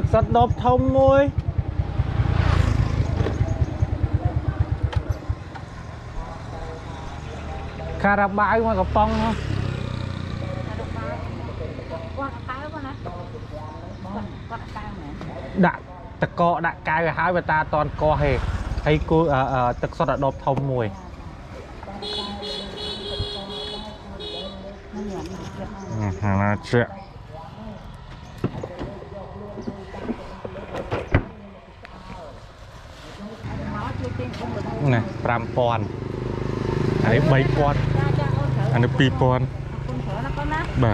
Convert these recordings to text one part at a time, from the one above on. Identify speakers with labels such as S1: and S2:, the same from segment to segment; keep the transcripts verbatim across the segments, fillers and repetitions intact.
S1: sắt đốp thông môi cà ra bãi qua cà phong không đãตะกอđã càiหายไปตาตอนกอเหตุให้กูเอ่อเอ่อตะสดดบทมมวยฮานาเจนี่ปรามปอนอันนี้ใบปอนอันนี้ปีปอนบ่า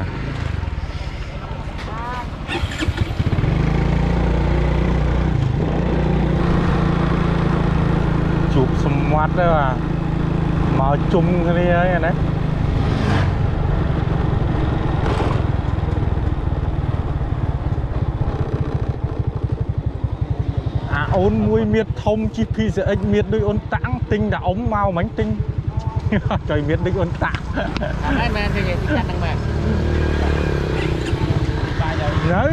S1: chụp sum mắt đó mà màu chung cái này đấy à ôn mùi miệt thông chi phí sẽ ích miệt đôi ôn tảng tinh đã ống mau bánh tinh trời miệt đôi ôn tảng
S2: hai men thì gì chắc đang mệt
S1: nhớ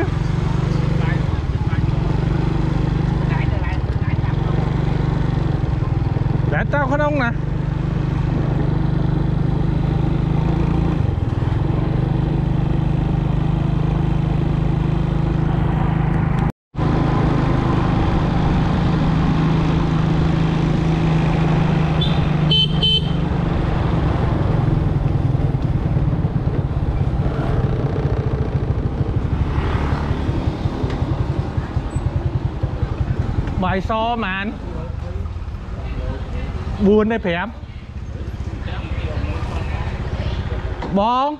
S1: để tao không ông nè bài so mà anh buồn đây phải em bón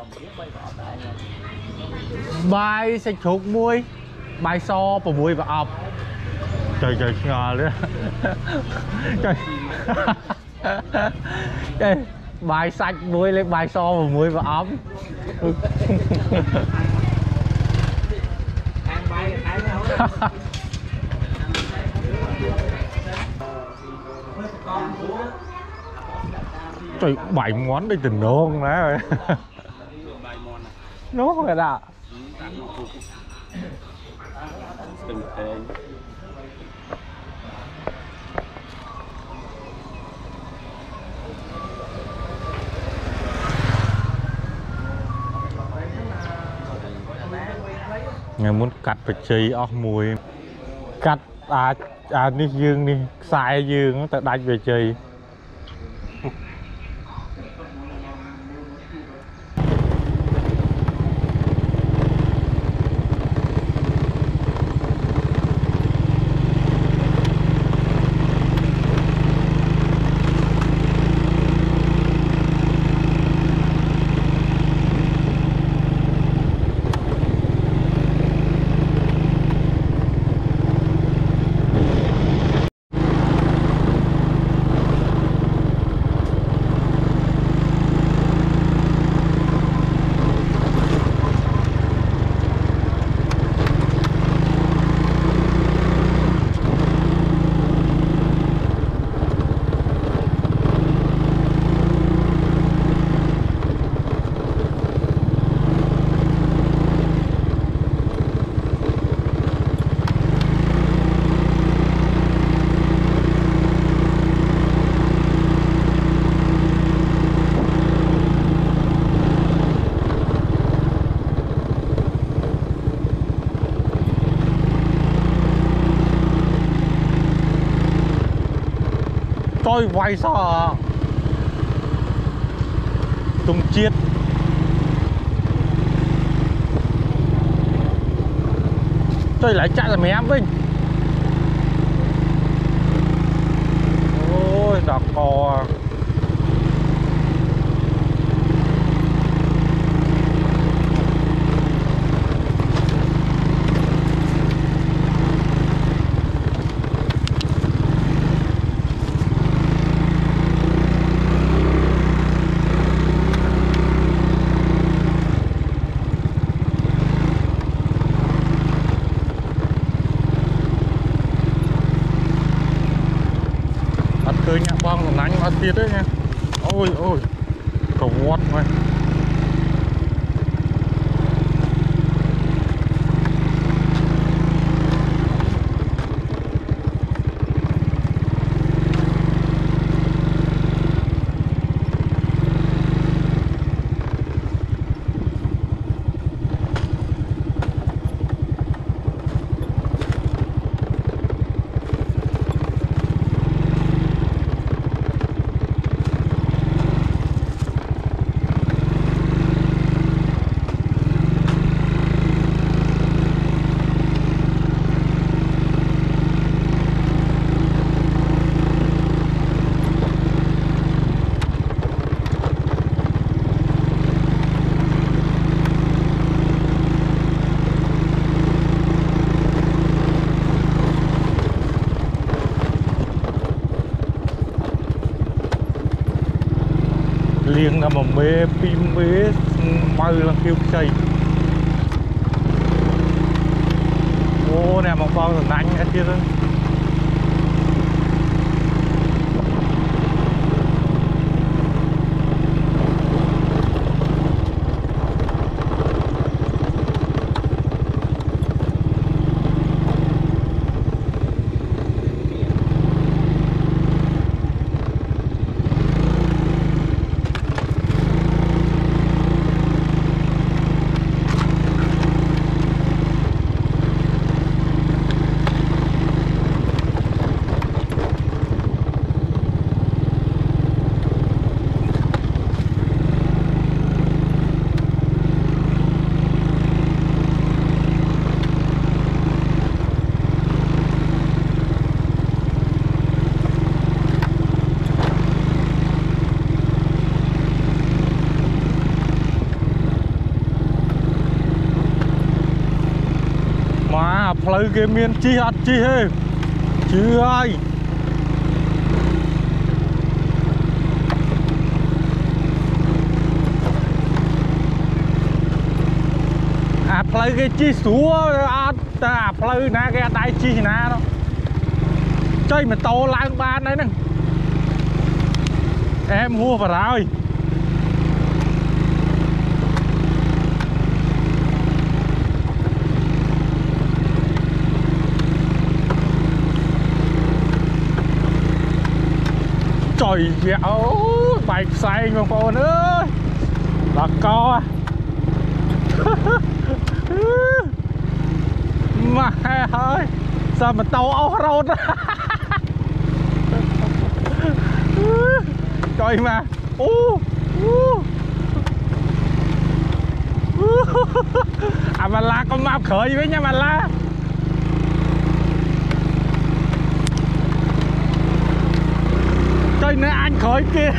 S1: bài sẽ chụp muối bài so và muối và ọc trời trời ngờ nữa trời trời bài sạch muối lên bài so và muối và ấm trời bảy món đây tình nôn đó rồi nó không phải đã ngày muốn cắt phải chơi óc mùi cắt à à đi dương đi xài dương nó đánh về chơi tôi vay sao tung chiết tôi lại chạy là mẹ em Vinh ôi đỏ cò cười nhạc bong là nắng nó tiết đấy nha ôi ôi cầu vót thôi riêng là một mê pin mê mây là kêu cây ô nè một bao rồi đánh hết kia thôi phơi cái miền chi hạt chi hê chưa ai à phơi cái chi súa à ta phơi na cái tay chi na đó chơi mà to lang ban đấy nè em mua vào rồi trời dạo bạch xanh mà con ơi là co mà ơi sao mà tàu áo rôn trời mà uh, uh. À mà la con mau khởi với nha mà la trời nè anh khởi kia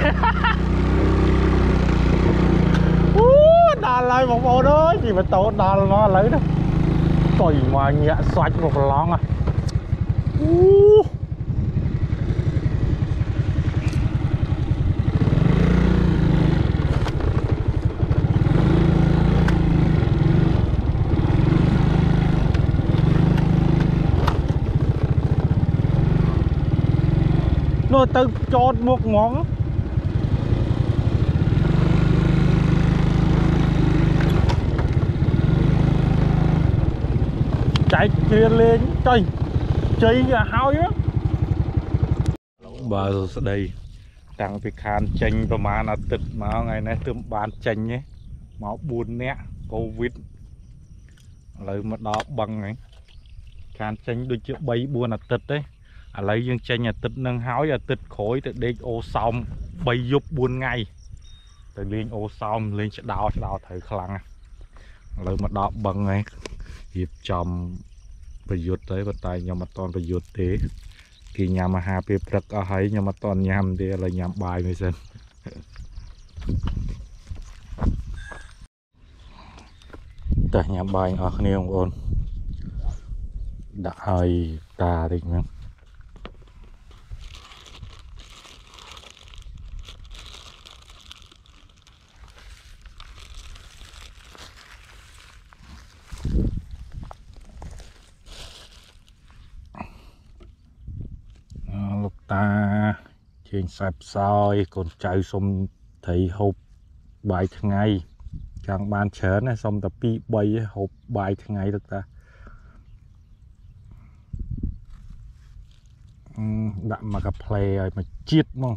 S1: đà lại một bộ đó gì mà tổ đà nó lấy đó trời mà nhẹ xoạch một lon à uh. nó tự chót một món chạy kia lên chơi chơi hao á bà đây tăng việc khăn chênhประมาณอาทิตย์มาไงนะtương bán chênh nhé máu buồn nè covid lấy mà đó bằng này khăn chênh đôi chữ bay buồnอาทิตย์đấy à lấy dương chênh à tít nâng háo à tít khối từ đây ô xong bay giúp buồn ngày từ lên ô xong lên sẽ đau sẽ đau thấy khăn lấy mà đó bằng này hiệp chồngประยุทธ์đấy và tay nhằm mặt toànประยุทธ์thế kỳ nhà mà hà bếp rực ở ấy nhằm mặt toàn nhằm thì là nhằm bài người dân tại nhằm bài ở này ông ôn đã hơi ta đi nữa lúc ta trên sạp soi còn chạy xong thấy hộp bài tháng ngày chẳng bàn chớn này xong tập bị bay hộp bài tháng ngày được ta đã mà gặp play rồi mà chết mong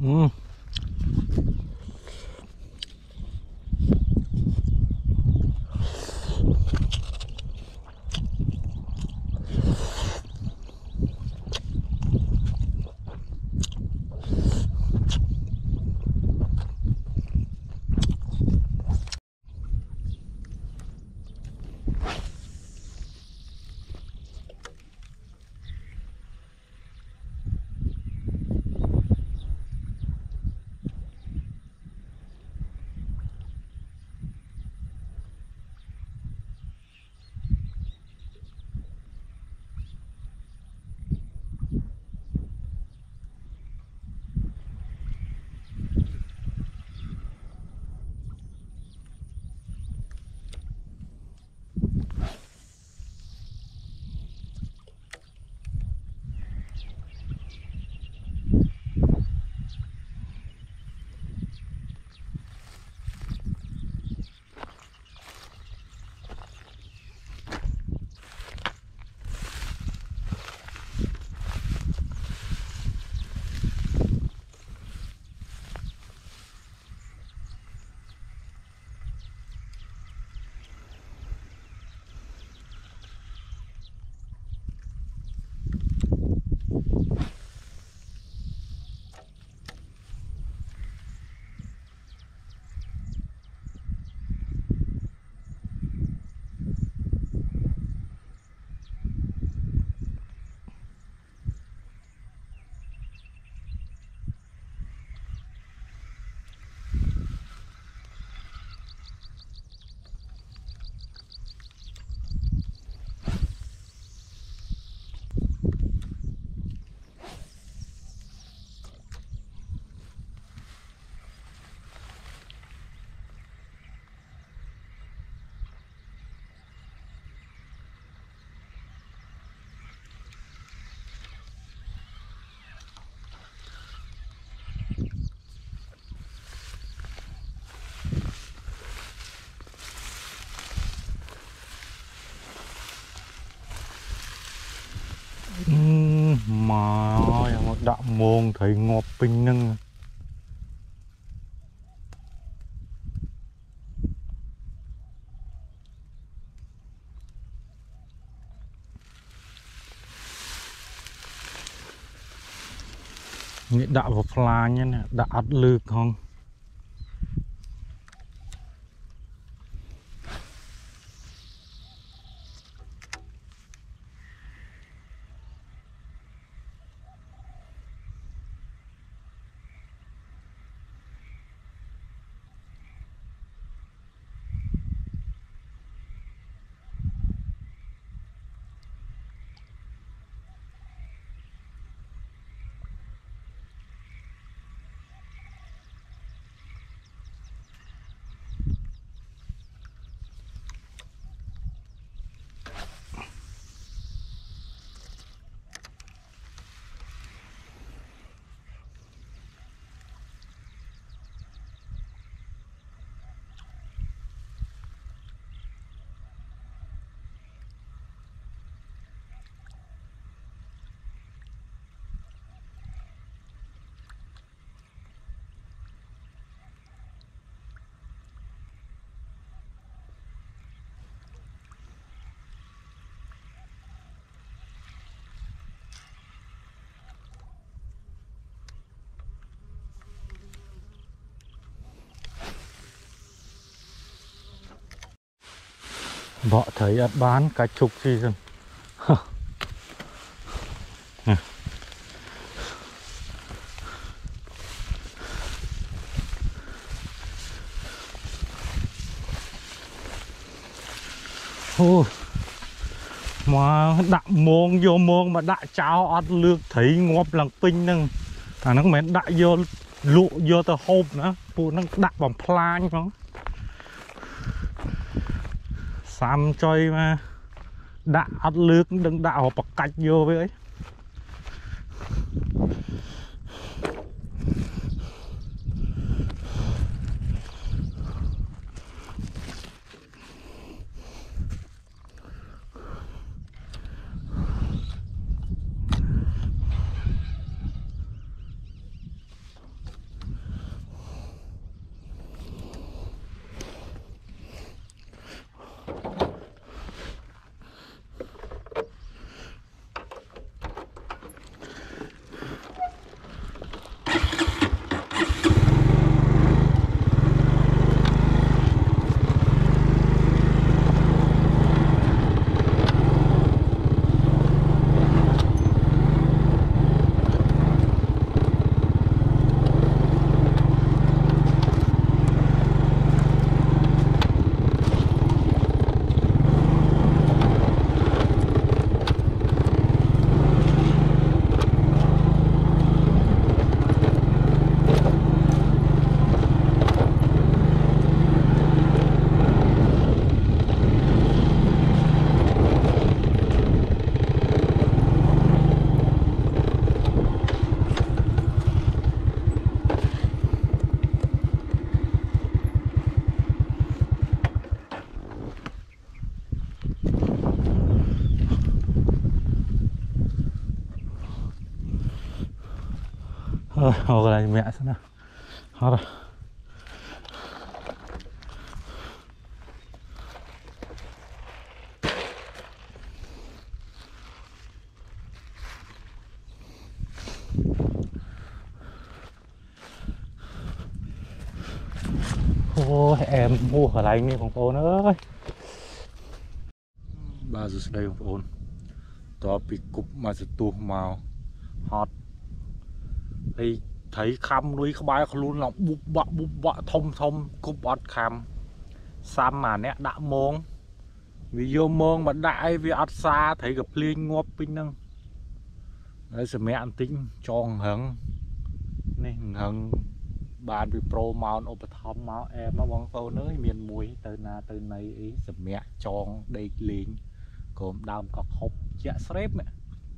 S1: Ừ. Mà ơi, đã môn thấy ngọt bình nâng. Nghĩa đã vào phla nhé nè, đã ắt lược không? Vợ thấy ắt bán cả chục gì rồi. Ô, mà đã môn vô môn mà đã cháo ắt lược thấy ngọt lằng pinh nâng. À nó mẹ đã vô lụ vô tờ hộp nữa, phụ nó đã bằng plan không. Xăm chơi mà đã ắt lược đừng đã họ bọc cách vô với ấy. Thôi, hồ này mẹ xem nào. Hết rồi. Ôi em mua ở lại nghe con cô ơi. Ba giờ đây con ôn. Tỏ bị cục mà sẽ tu màu hot. Đây thấy khăm nuôi không bay không luôn lòng bụp bạ bụp bạ thông thông cục bọt khăm. Xăm mà nè đã mông. Vì vô mông mà đại vì ắt xa thấy gặp liên ngọp bình nâng. Đấy sẽ mẹ ăn tính cho hứng. Nè hứng bạn bị pro màu ốp thăm máu em nó vẫn câu nơi miền muối từ na từ này ý sẽ mẹ tròn đây liền gồm đam có hộp dạ xếp mẹ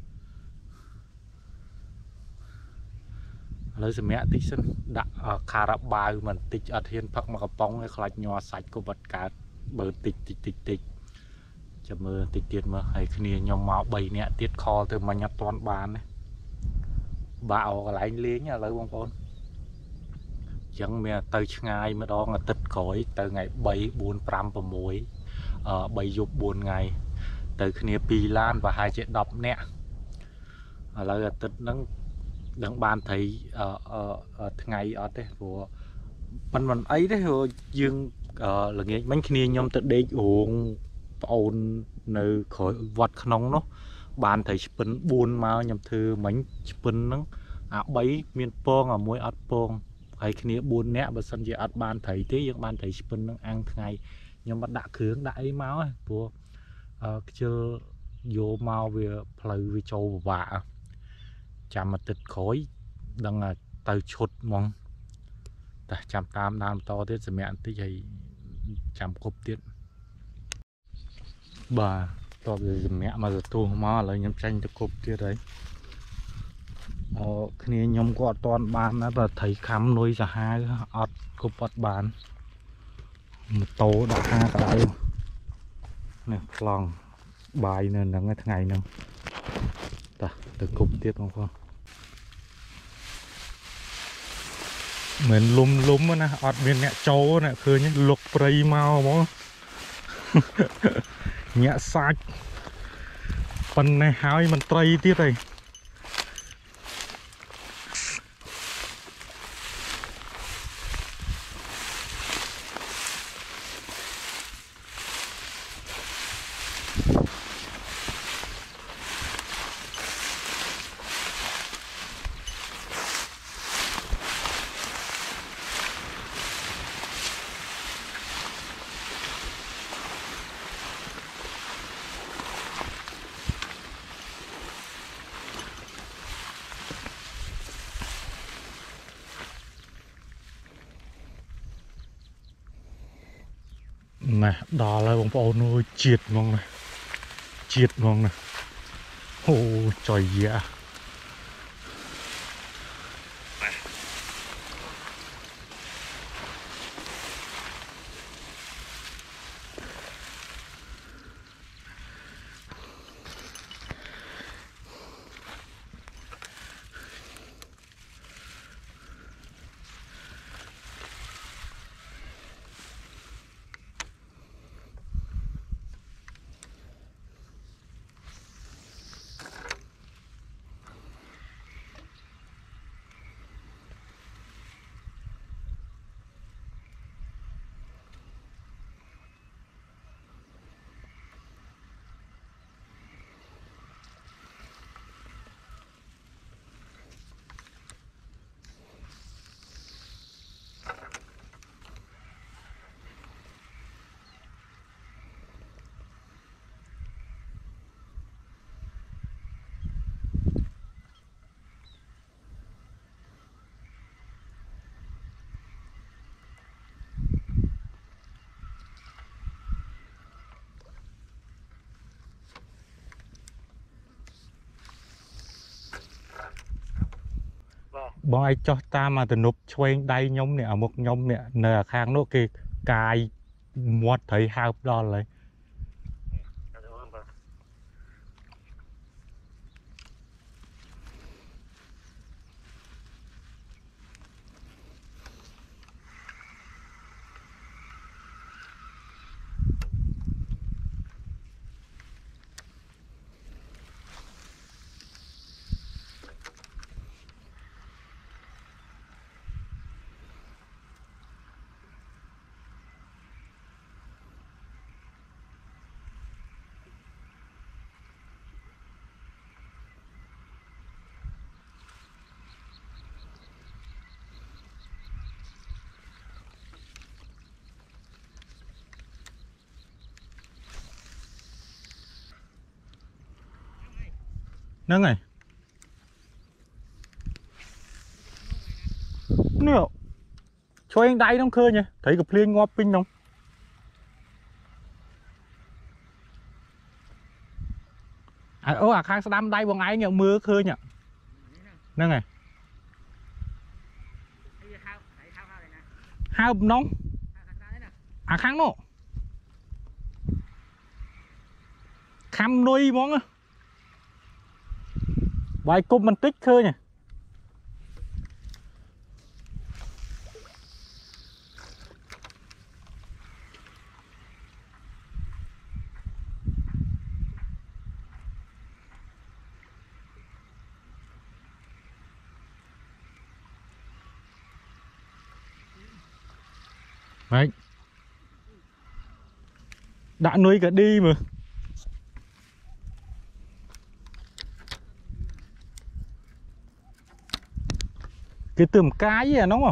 S1: lấy sẽ mẹ tích sinh đã cà rập bài mình tích ở thiên phật mà có bóng cái khạch nhỏ sạch của vật cá bờ tích tích tích tích cho mơ tích tiết mà hay khi nhau máu bầy nè tiết kho từ mà nhặt toàn bàn này bạo lại liếng nha lấy bông con chẳng mẹ từ ngày mà đó là tịch khỏi từ ngày bảy bốn trăm và muối ở bảy dục bốn ngày từ khi Pi Lan và hai chuyện đọc nè là tịch nắng đặng ban thấy ở ở ngày ở đây của mình mình ấy đấy rồi dương là nghe mấy khi nhom tự đi uống ồn nơi khỏi vật nóng nó bàn thấy spin buồn mà nhầm thư mấy spin nó à bấy miền pong à muối ớt pong hay khi buồn nè và sân chỉ ớt ban thấy thế nhưng ban thấy spin nó ăn ngày nhưng mà đã khướng đã ấy máu của chưa vô mau về plei về châu và chạm mà tịch khói đang là tay chốt mong ta chạm tam nam to thế sẽ mẹ tí vậy chạm cục tiết bà to về mẹ mà giờ tu mà lại nhắm tranh cho cục tiết đấy ờ khi nhóm có toàn bàn đó và thấy khám nuôi ra hai ọt cục ọt bàn một tô đã hai cả đây nè lòng bài nên là ngày ngày nè ta từ cục tiết không con mình lùm lùm nè ọt bên mẹ châu nè khơi nhé lục prey mau bó nhẹ sạch phần này hái mình trây tiết đây nè đò lại bóng bóng nuôi triệt ngon này triệt ngon này ô trời dạ bọn ai cho ta mà từ nộp chơi đây nhóm nè ở một nhóm nè nè khang nó kia cài một thấy hai đo lại nâng này nè cho anh đây không khơi nhỉ thấy cái plien ngọt pin không à ô à khang đam đây bọn ai nhậu mưa khơi nhỉ nâng này hai nóng à khang nó khăm nuôi món á vài cục mình tích khơi nhỉ đấy đã nuôi cả đi mà cái tườm cái gì à đúng không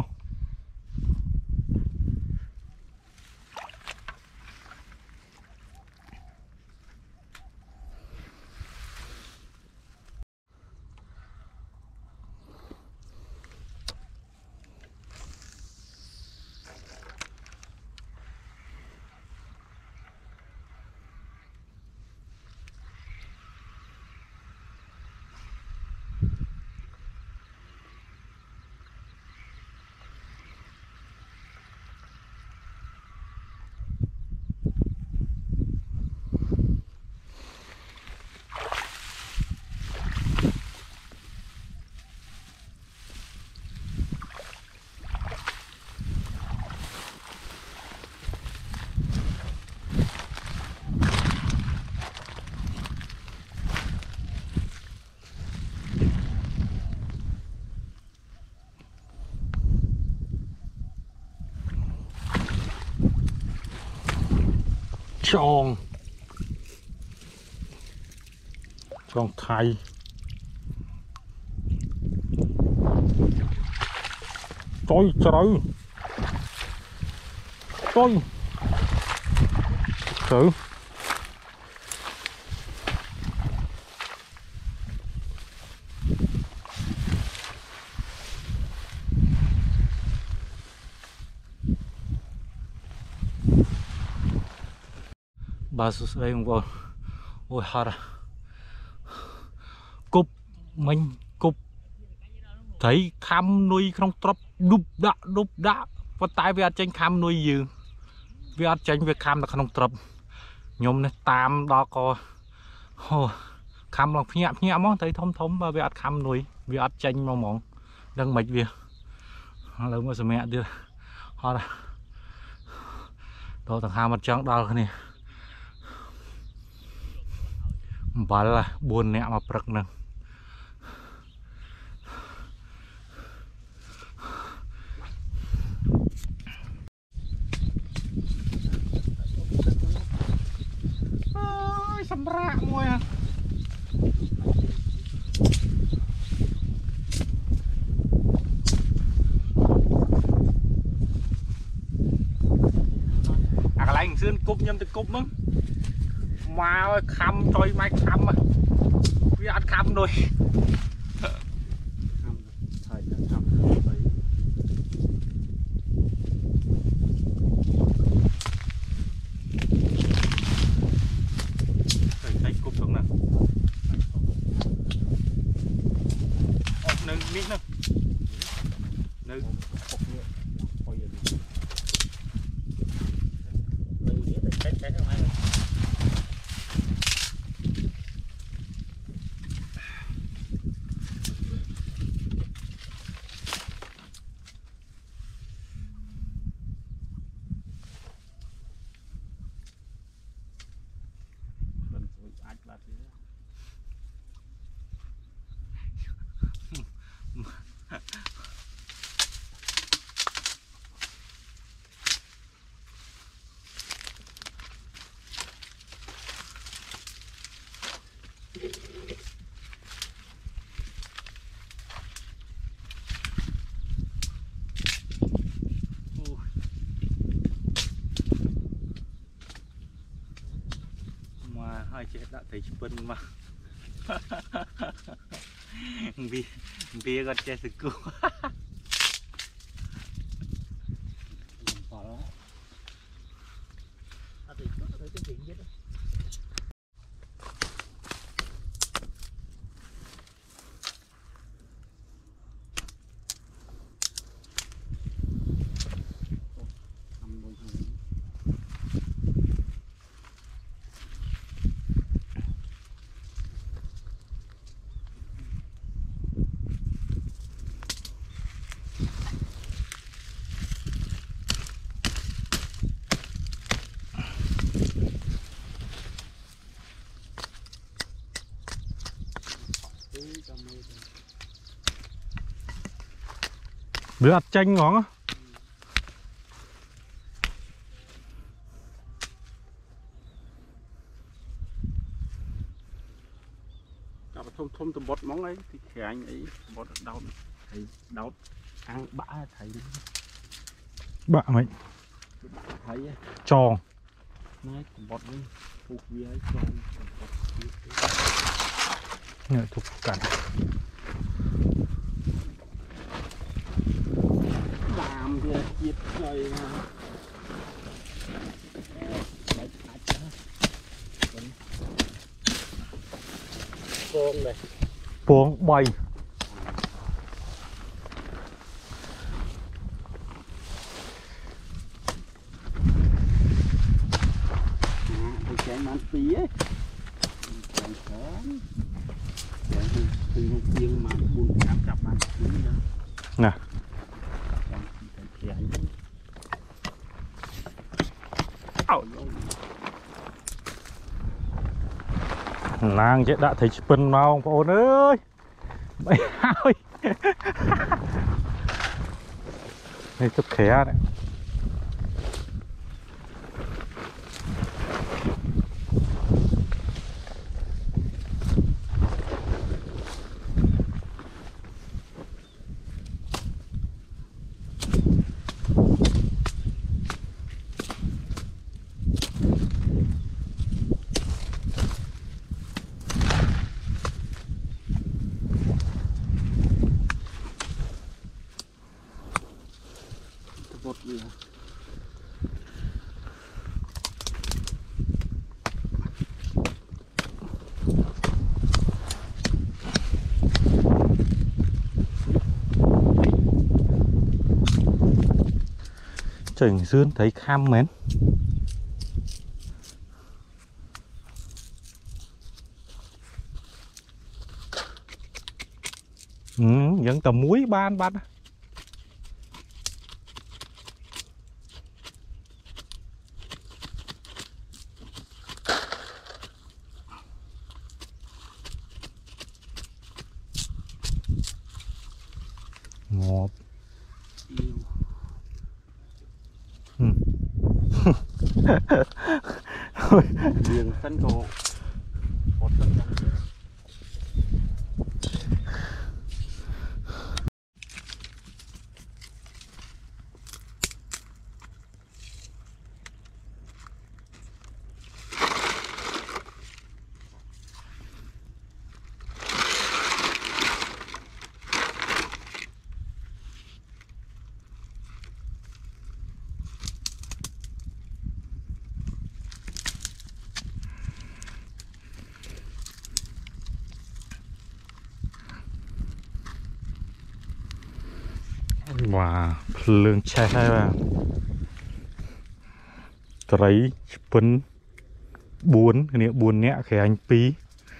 S1: tròn tròn thay trời trời trời thử bà số đây không vào ôi hả cục mình cục thấy khăm nuôi không trấp đục đạ đục đạ và tại vì tranh khăm nuôi dư vì tranh việc khăm là không trấp nhôm này tam đó có khăm là nhẹ nhẹ món thấy thông thống và vì khăm nuôi vì tranh mong mong đang mệt việc lớn mà mẹ đưa họ là đó thằng hai mặt trắng đó này bà là buồn nè mà bật nè ôi sầm rạ mùi à à cái lạnh xương cúp nhâm từ cúpมั้งmà khăm trôi mai khăm à vì ăn khăm rồi thấy cúp xuống nè nâng nít nè nơi
S2: phục như coi giờ mình nghĩ là chết chết không ai rồi mình phải ăn bát nữa
S1: mà hai chị đã thấy chụp mà vì vì con chơi sự cứu
S2: bỏ đó thì có thể cái chuyện gì đó
S1: đứa đặt chanh ngon á.
S2: Cặp thôm thôm từ bột móng ấy thì khẽ anh ấy bột đau thầy đau ăn bã thầy
S1: Bạ mấy
S2: thấy
S1: tròn
S2: nói bọt đi phục với tròn
S1: nghệ thuật cảnh
S2: làm kia chiết rồi con này
S1: buông bay
S2: cái màn tí ấy cái khóm cái từ một tiếng mà buồn cảm chập màn tí nữa
S1: nè nàng chị đã thấy chụp mà ông ôn ơi mày ơi này tôi khé đấy
S2: bột gì
S1: Trình Dương thấy kham mến ừ, vẫn tầm muối ban ban ngọt
S2: yêu
S1: ừ.
S2: đường sân cổ bột sân cổ
S1: Wow, lương che hay mà thấy phấn buồn cái này buồn nhẹ cái anh pí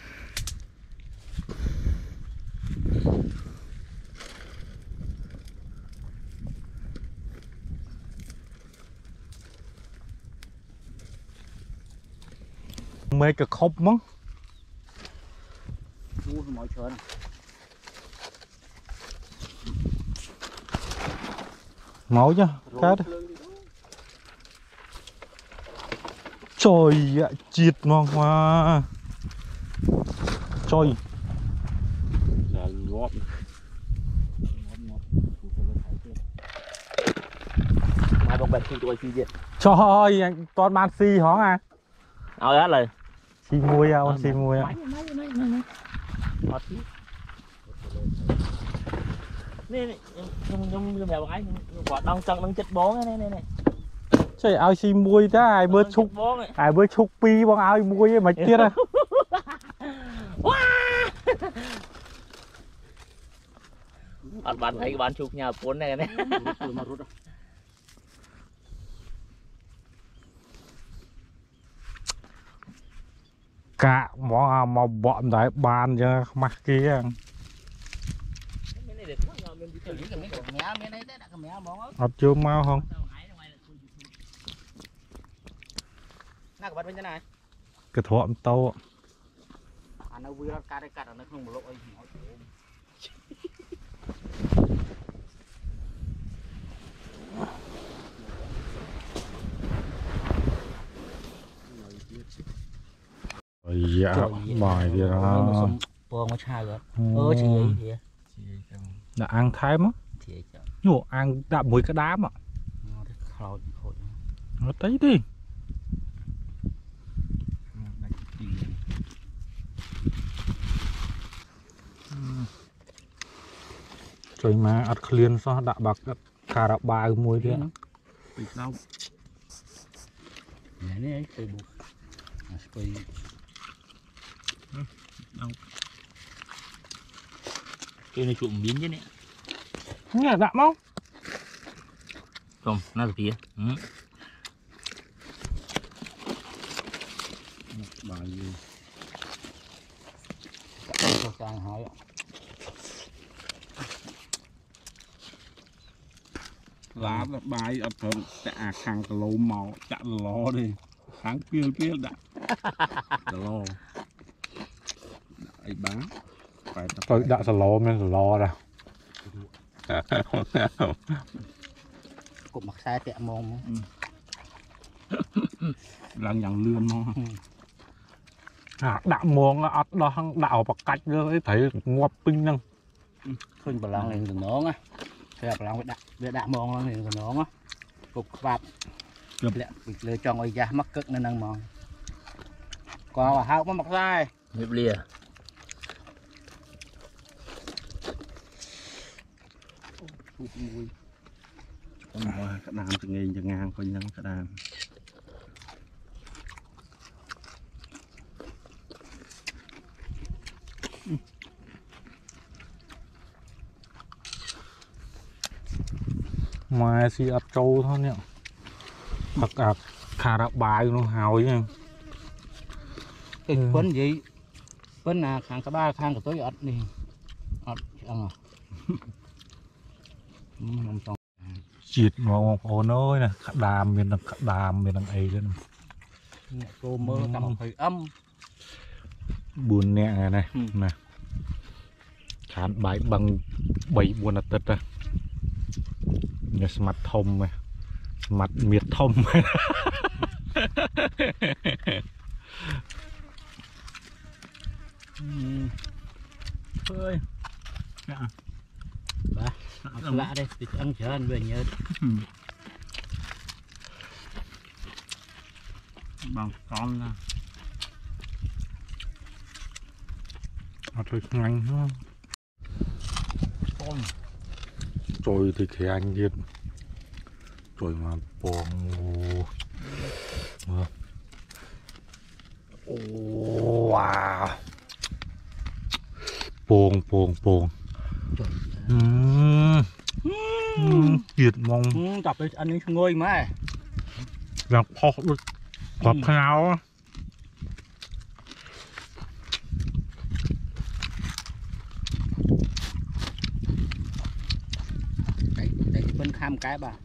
S1: mấy cái khóc mắng
S2: mọi chuyện
S1: máu nhá cát trời ạ chịt mong hoa trời
S2: mai bông bạch khi tôi xin diện
S1: trời anh toàn man xi hó à
S2: ao hết rồi
S1: xi mui à xi mui à
S2: nè nè nhung nhung nhung mèo cái quả đông chân đông chết bón này này này
S1: trời ao xi mui ta ai bớt chúc ai bớt chúc pi bằng ao mui mà tiếc à
S2: bạn bạn thấy bạn chụp nhà cuốn này này
S1: cả mỏ mỏ bọn đấy bàn cho mặt kia học chưa mau không cái thuận tàu
S2: nó vui lắm cá đây cá nó không một lỗ ấy
S1: dạ bài thì nó
S2: bò mà cha rồi ơ chị ấy thì
S1: đã ăn thái mất nhổ ăn đã mùi cái đá mà nó thấy đi trời mà ăn liền sao đã bạc cà rạ ba mùi thế
S2: đâu này ấy cây bột cây đâu cây này trộm biến chứ nè
S1: nghe đạm không
S2: không nó phía bài gì cho sang hỏi
S3: lá là bài ở phần chả khang cái lô màu chả lò đi kháng piêu piêu đã lò ấy bán phải
S1: tôi đã sờ lò men lò ra
S2: cục mặt sai tẹt mông
S3: làm nhằng lươn nó
S1: à đạo muông ở đó đạo bạc cách rồi thấy ngoặt pinh năng
S2: khơi bờ lăng này từ nó á khơi bờ lăng với đạo với đạo mông này từ nó á cục vạt lẹ lựa chọn ơi da mắc cất nên năng mòn qua hao có mặt sai nhịp lìa
S3: cái đàn từ nghìn từ ngàn coi nhân cái đàn
S1: mà si ắt trâu thôi nhỉ hoặc là khà rạ bài nó hào chứ
S2: cái vấn gì vấn là khang cả ba khang cả tối ắt đi ắt ăn à
S1: chịt vào ồn ơi nè đàm miền đằng đàm miền đằng ấy lên
S2: cô mơ tầm hơi âm
S1: buồn nè này này nè khán bài bằng bảy buồn là tật à nhà mặt thông này mặt miệt thông
S2: ơi ba lạ đây thì ăn chờ anh về nhớ
S3: bằng con là
S1: à, thôi nhanh không
S3: con
S1: rồi thì cái anh nhiên rồi mà bong wow bong bong bong Kiệt mong
S2: tập đi anh ấy ngồi mà
S1: gặp phọt được gặp khao
S2: đây đây bên kham cái bà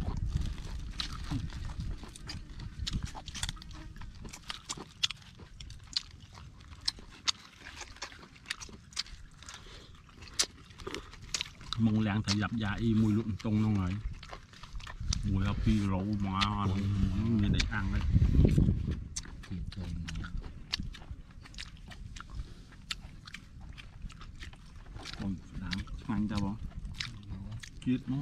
S3: mong làng thầy dập dạ y mùi lụm tung nó rồi mùi hấp phi rượu mà như để ăn đấy còn đám ăn cho bố chết nó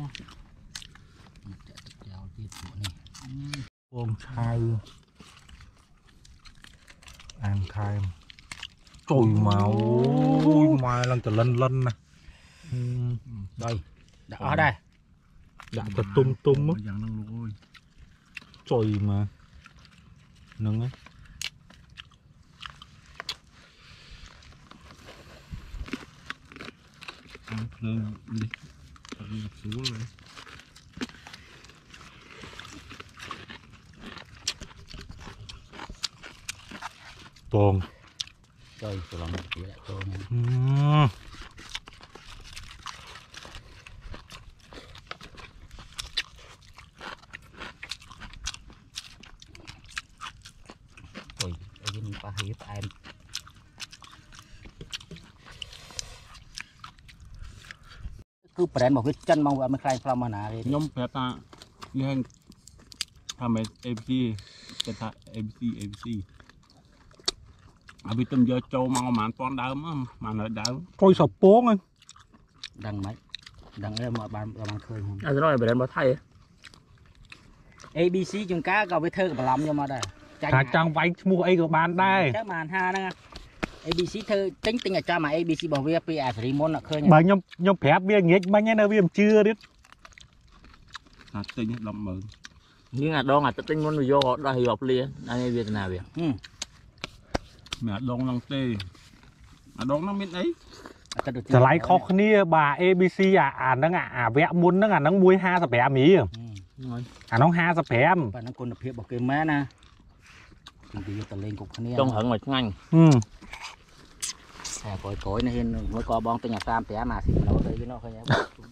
S1: ôm chai ăn khai trời màu mai lần từ lần lần nè
S2: đây đã ở đây
S1: đã thật tum tum á
S3: dạng năng luôn ôi
S1: trời mà nâng ấy
S3: ăn lên đi ăn xuống rồi
S1: toàn
S2: trời tôi làm một cái lại tôi nha ôi ở bên ba hiệp em cứ bền một cái chân mong vợ mới khai phong mà nè đi
S3: nhóm phép ta như hànhทำเอฟซีจะทำเอฟซีเอฟซีเอาไปต้มยอโจมาเอาหมันป้อนดาวมั้งมันเลยดาว
S1: coi sập bóng anh
S2: đằng mấy đằng em mọi bạn mọi bạn khơi không
S4: anh nói về đến bảo thay
S2: a b c chúng cá cầu với thơ của bà lâm cho mà đây
S1: thả trang váy mua ấy của bạn đây
S2: chắc màn ha nè a b c thơ tính tính ở cho mà a b c bảo vệ pi à phải môn là khơi
S1: bà nhom nhom phép bia nghịch bao nhiêu viêm chưa biết
S3: à tinh lắm mờ
S4: nhưng là đo là tất tính muốn vô họ đã hiểu học liền anh biết nào việc
S3: mẹ đông lòng tê mà đông nó biết đấy
S1: จะไล่คอกนี่บา A B C อ่ะอ่านนั่งอ่ะแวะมุนนั่งอ่ะนั่งมวยห้าสแปมมีอ่ะน้องห้าสแปม
S2: và nó còn được hiệp bảo cái má nè thì giờ lên cục khăn
S4: trong hận mà nhanh
S1: ừ
S2: à cối cối này hiện mới có bong tới nhà tam té mà xịt nó tới với nó thôi nhé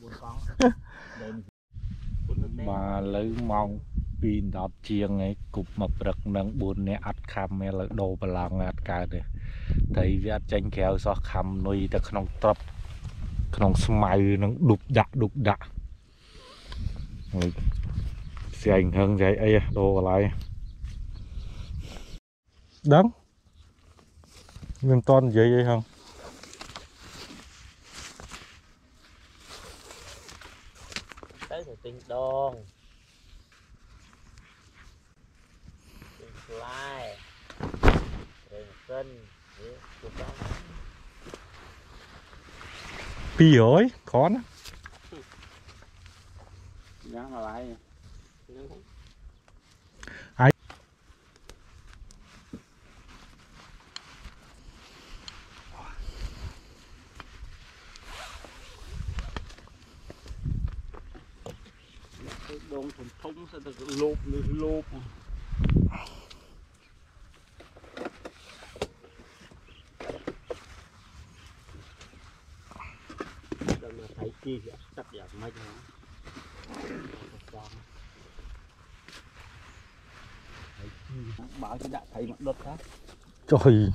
S1: mà lấy mong pin đọt chiêng ấy cục mà bật nâng buồn nè ắt khăm mẹ lấy đồ bà lòng ắt cả đấy thấy viết tranh kéo so khăm nuôi ta không tập không smile nó đục đạ đục đạ sẽ ảnh hưởng vậy ấy đồ lại đắng nhưng con vậy vậy không
S4: tới rồi tinh đòn tinh lai rồi cân
S1: pi ơi khó nữa
S3: dáng là lại đông thùng thúng sẽ được lốp như lốp
S2: thấy chi tất cả mấy cái bảo cho đã thấy mặt đất đó
S1: trời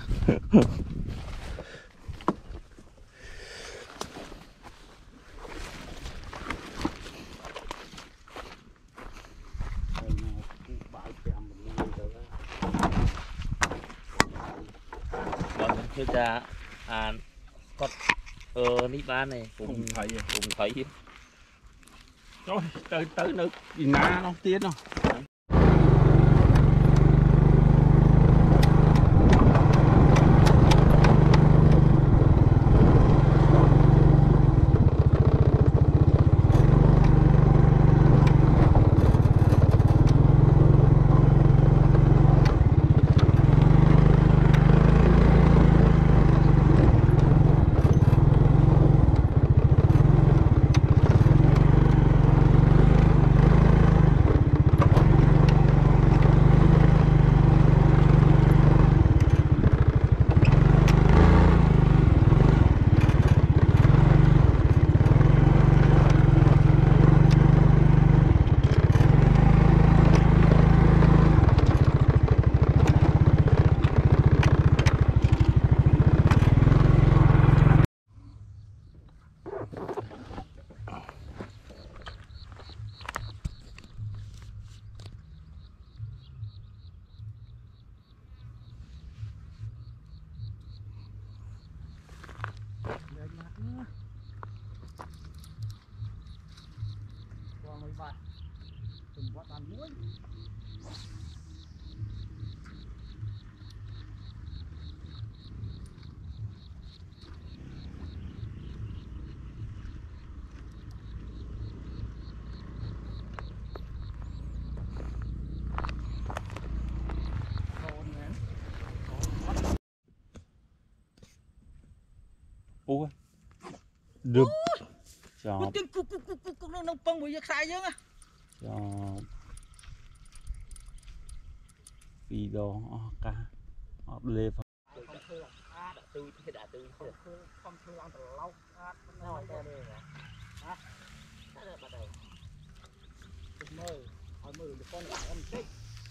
S4: คือจะอ่านก็เออนี่บ้านnày cũng
S3: cùng thấy
S4: cũng thấy
S3: rồi tới tới nước gì ná nó tiến không
S1: đực
S2: Cúp cúp cúp cúp cúp cúp nó bông bị giật sai chứ á.
S3: cho video ca lê
S4: tôi đã tôi
S2: Không thương ăn từ lâu.
S4: nó đây nè hả nó bắt đầu
S2: Mơ, hỏi mơ được con lại ăn chết.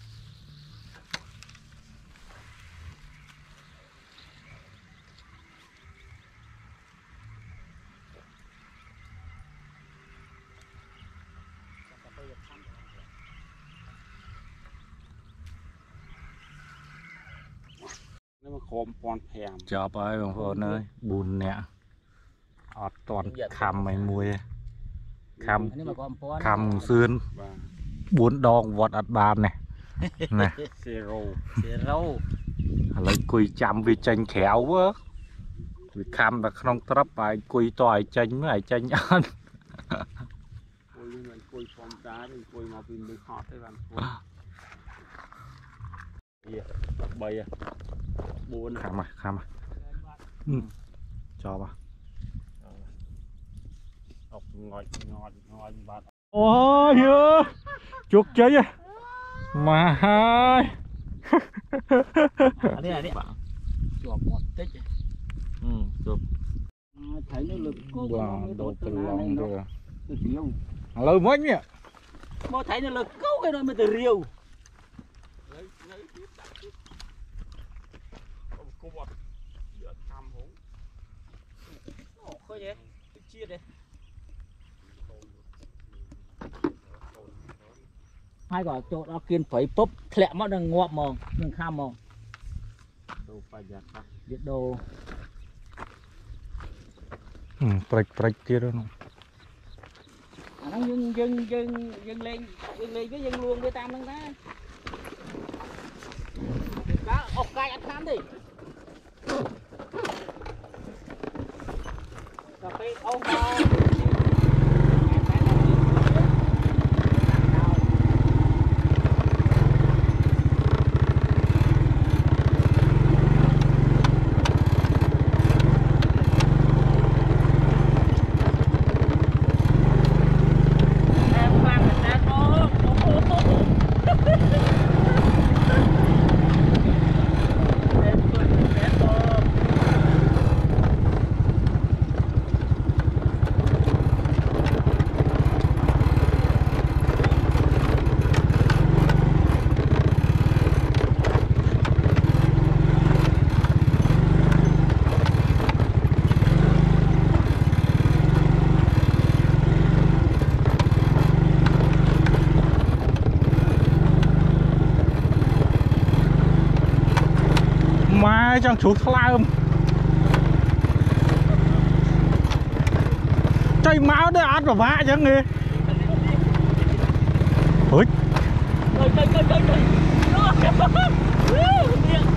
S3: nó mà khom pon phèm
S1: chọp ơiបងប្អូនơi bùn nè ọt toàn khăm mày mùi khăm
S2: Ini mà con pon.
S1: khăm xương
S3: và
S1: bốn đòn vọt ạt bàn này nè
S3: zero
S2: Xì râu.
S1: lấy cùi chăm vì chanh khéo quá vì khăm là không trấp bài cùi tỏi chanh mới chanh ăn
S3: cùi mình cùi phom đá thì cùi mà pin được hot đấy bạn cùi bây à buồn
S1: khăm à khăm à ừ. cho bà
S3: học ngồi ngồi ngồi bạn
S1: ôi dơ chuột chơi à mà hai
S4: anh này đi
S2: Chuột một tích.
S4: ừ chụp
S2: Thấy nó lực cố
S1: wow đồ từ lòng rồi
S2: từ riêu.
S1: lâu mấy nhỉ
S2: Mà thấy nó lực cố cái nó mới từ riêu.
S3: lấy lấy tiếp đặt tiếp cô bọt giữa tham hố
S2: Ồ, khơi vậy. Chia đi. Hai quả chỗ nó kiên phải bóp thẹ mất đằng ngọt mòn đằng kham mòn
S3: đồ phải giặt ra
S2: biết đồ
S1: ừ prek prek kia đó
S2: nó dừng dừng dừng dừng lên dừng lên với dừng luôn với tam đằng ta cá ốc cay ăn khám đi cà phê ốc bao
S1: mai trong chuột lao chơi máu để ăn vào vạ chứ nghe ôi
S2: trời trời trời trời trời